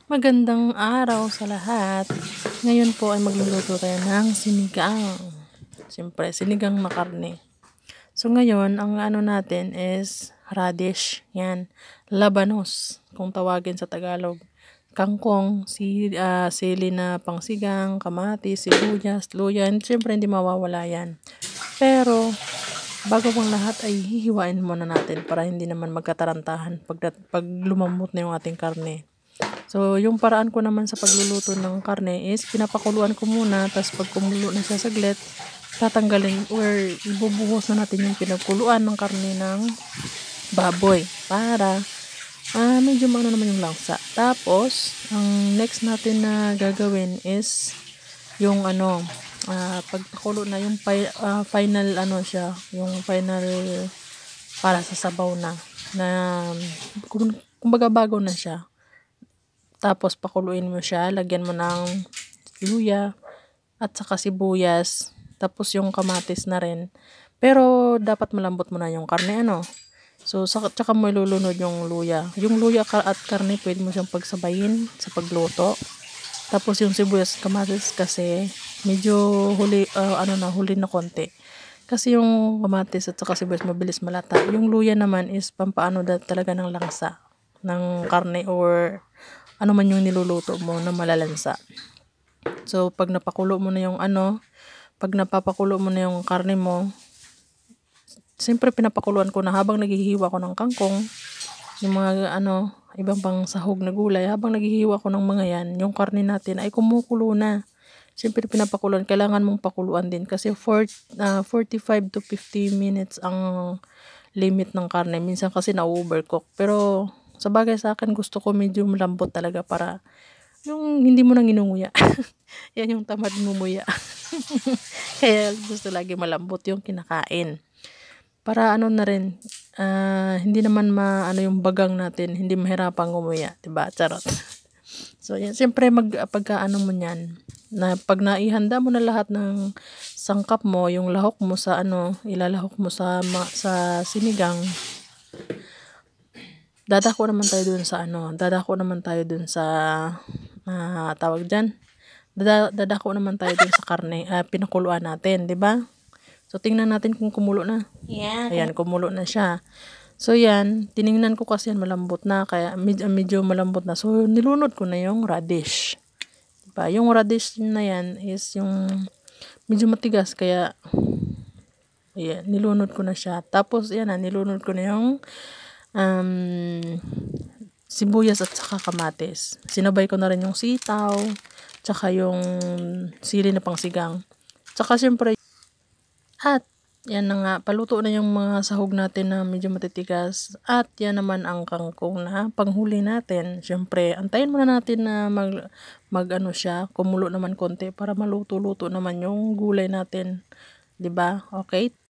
Magandang araw sa lahat. Ngayon po ay magluluto tayo ng sinigang. Siyempre, sinigang na karne. So ngayon, ang ano natin is radish. Yan, labanos kung tawagin sa Tagalog. Kangkong, sili na pangsigang, kamatis, sibuyas, luya. Siyempre, hindi mawawala yan. Pero, bago pang lahat ay hihiwain muna natin para hindi naman magkatarantahan pag lumambot na yung ating karne. So, yung paraan ko naman sa pagluluto ng karne is pinapakuluan ko muna, tapos pag kumulo na siya saglit, tatanggalin or ibubuhos na natin yung pinagkuluan ng karne ng baboy para medyo maano naman yung langsa. Tapos, ang next natin na gagawin is yung pagpakulo na yung final siya, yung final para sa sabaw na kumbaga bago na siya. Tapos pakuluin mo siya, lagyan mo ng luya at saka sibuyas, tapos yung kamatis na rin. Pero dapat malambot mo na yung karne So tsaka mo ilulunod yung luya. Yung luya at karne pwede mo siyang pagsabayin sa pagluto. Tapos yung sibuyas, kamatis kasi medyo huli na konti. Kasi yung kamatis at saka sibuyas mabilis malata. Yung luya naman is pampaano talaga ng langsa ng karne or ano man yung niluluto mo na malalansa. So, pag napakulo mo na yung pag napapakulo mo na yung karne mo, siyempre pinapakuluan ko na habang naghihiwa ko ng kangkong, yung mga ibang pang sahog na gulay, habang naghihiwa ko ng mga yan, yung karne natin ay kumukulo na. Siyempre pinapakuluan, kailangan mong pakuluan din kasi 45 to 50 minutes ang limit ng karne. Minsan kasi na-overcook. Pero sa bagay sa akin, gusto ko medyo malambot talaga para yung hindi mo nang inunguya. Yan yung tamad ngumuya. Kaya gusto lagi malambot yung kinakain. Para na rin, hindi naman yung bagang natin, hindi mahirapang ngumuya, diba? Charot. So yan, siyempre pagka mo niyan, na pag naihanda mo na lahat ng sangkap mo, yung lahok mo sa ilalahok mo sa sinigang. Dadako naman tayo dun sa tawag diyan. Dadako naman tayo dun sa karne, pinakuluan natin, 'di ba? So tingnan natin kung kumulo na. Yeah. Ayan, kumulo na siya. So yan, tiningnan ko kasi yan malambot na, kaya medyo malambot na. So nilunod ko na yung radish. Diba? Yung radish na yan is yung medyo matigas, kaya ayan, nilunod ko na siya. Tapos yan nilunod ko na yung sibuyas at saka kamatis. Sinabay ko na rin yung sitaw, tsaka yung sili na pangsigang. Tsaka syempre, at yan na nga, paluto na yung mga sahog natin na medyo matitigas. At yan naman ang kangkong na panghuli natin. Syempre, antayin muna natin na siya, kumulo naman konti para maluto-luto naman yung gulay natin. 'Di ba? Okay?